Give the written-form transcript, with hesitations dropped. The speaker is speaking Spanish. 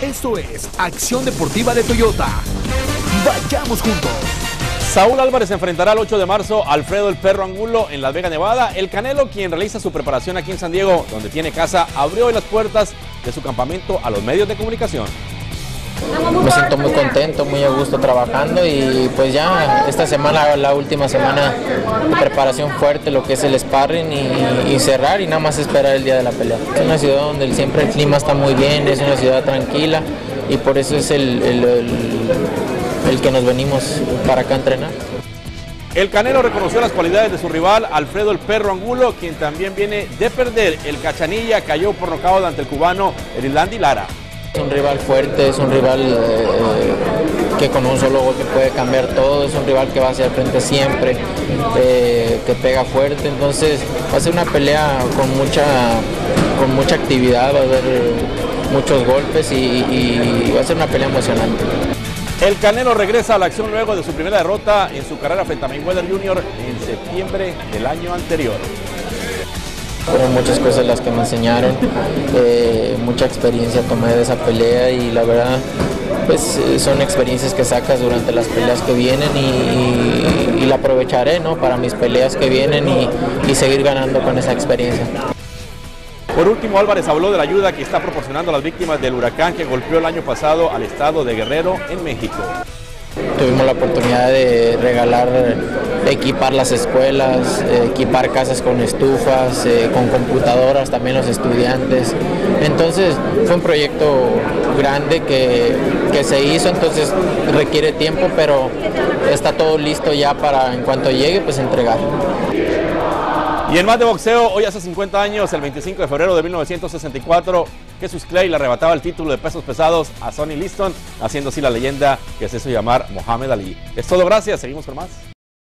Esto es Acción Deportiva de Toyota. Vayamos juntos. Saúl Álvarez enfrentará el 8 de marzo a Alfredo el Perro Angulo en Las Vegas, Nevada. El Canelo, quien realiza su preparación aquí en San Diego, donde tiene casa, abrió hoy las puertas de su campamento a los medios de comunicación. Me siento muy contento, muy a gusto trabajando y pues ya esta semana, la última semana de preparación fuerte, lo que es el sparring y cerrar y nada más esperar el día de la pelea. Es una ciudad donde siempre el clima está muy bien, es una ciudad tranquila y por eso es el que nos venimos para acá a entrenar. El Canelo reconoció las cualidades de su rival Alfredo el Perro Angulo, quien también viene de perder. El Cachanilla cayó por nocaut ante el cubano Erislandy Lara. Es un rival fuerte, es un rival que con un solo golpe puede cambiar todo, es un rival que va hacia el frente siempre, que pega fuerte, entonces va a ser una pelea con mucha actividad, va a haber muchos golpes y va a ser una pelea emocionante. El Canelo regresa a la acción luego de su primera derrota en su carrera frente a Mayweather Jr. en septiembre del año anterior. Fueron muchas cosas las que me enseñaron, mucha experiencia tomé de esa pelea y la verdad pues son experiencias que sacas durante las peleas que vienen y la aprovecharé, ¿no?, para mis peleas que vienen y seguir ganando con esa experiencia. Por último, Álvarez habló de la ayuda que está proporcionando a las víctimas del huracán que golpeó el año pasado al estado de Guerrero, en México. Tuvimos la oportunidad de regalar, equipar las escuelas, equipar casas con estufas, con computadoras, también los estudiantes. Entonces fue un proyecto grande que se hizo, entonces requiere tiempo, pero está todo listo ya para en cuanto llegue, pues entregar. Y en más de boxeo, hoy hace 50 años, el 25 de febrero de 1964, Cassius Clay le arrebataba el título de pesos pesados a Sonny Liston, haciendo así la leyenda que se hizo llamar Muhammad Ali. Es todo, gracias, seguimos con más.